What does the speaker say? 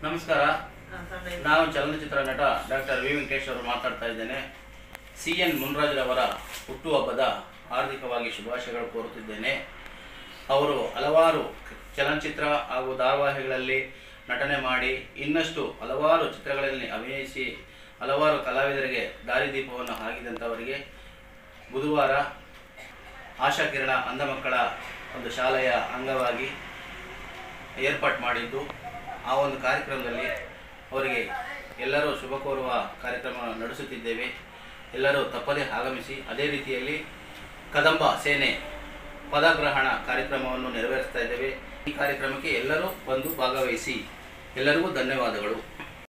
ನಮಸ್ಕಾರ. ನಾನು ಚಲನಚಿತ್ರ ನಟ ಡಾಕ್ಟರ್ ವಿ ವೆಂಕಟೇಶ್ ಅವರು ಮಾತಾಡ್ತಾ ಇದ್ದೇನೆ. CN ಮುನ್ರಾಜ್ರವರ ಹುಟ್ಟುಹಬ್ಬದ ಹಾರ್ದಿಕವಾಗಿ ಶುಭಾಶಯಗಳು ಕೋರುತ್ತಿದ್ದೇನೆ. ಅವರು ಹಲವಾರು ಚಲನಚಿತ್ರ ಹಾಗೂ ಧಾರಾವಾಹಿಗಳಲ್ಲಿ ನಟನೆ ಮಾಡಿ ಇನ್ನಷ್ಟು ಹಲವಾರು ಚಿತ್ರಗಳಲ್ಲಿ ಅಭಿನಯಿಸಿ ಹಲವಾರು ಕಲಾವಿದರಿಗೆ ದಾರಿದೀಪವನ್ನು ಆಗಿದಂಥವರಿಗೆ ಬುಧವಾರ ಆಶಾಕಿರಣ ಅಂಧ ಮಕ್ಕಳ ಒಂದು ಶಾಲೆಯ ಅಂಗವಾಗಿ ಏರ್ಪಾಡು ಮಾಡಿದ್ದು, ಆ ಒಂದು ಕಾರ್ಯಕ್ರಮದಲ್ಲಿ ಅವರಿಗೆ ಎಲ್ಲರೂ ಶುಭ ಕೋರುವ ಕಾರ್ಯಕ್ರಮ ನಡೆಸುತ್ತಿದ್ದೇವೆ. ಎಲ್ಲರೂ ತಪ್ಪದೇ ಆಗಮಿಸಿ ಅದೇ ರೀತಿಯಲ್ಲಿ ಕದಂಬ ಸೇನೆ ಪದಗ್ರಹಣ ಕಾರ್ಯಕ್ರಮವನ್ನು ನೆರವೇರಿಸ್ತಾ ಇದ್ದೇವೆ. ಈ ಕಾರ್ಯಕ್ರಮಕ್ಕೆ ಎಲ್ಲರೂ ಬಂದು ಭಾಗವಹಿಸಿ. ಎಲ್ಲರಿಗೂ ಧನ್ಯವಾದಗಳು.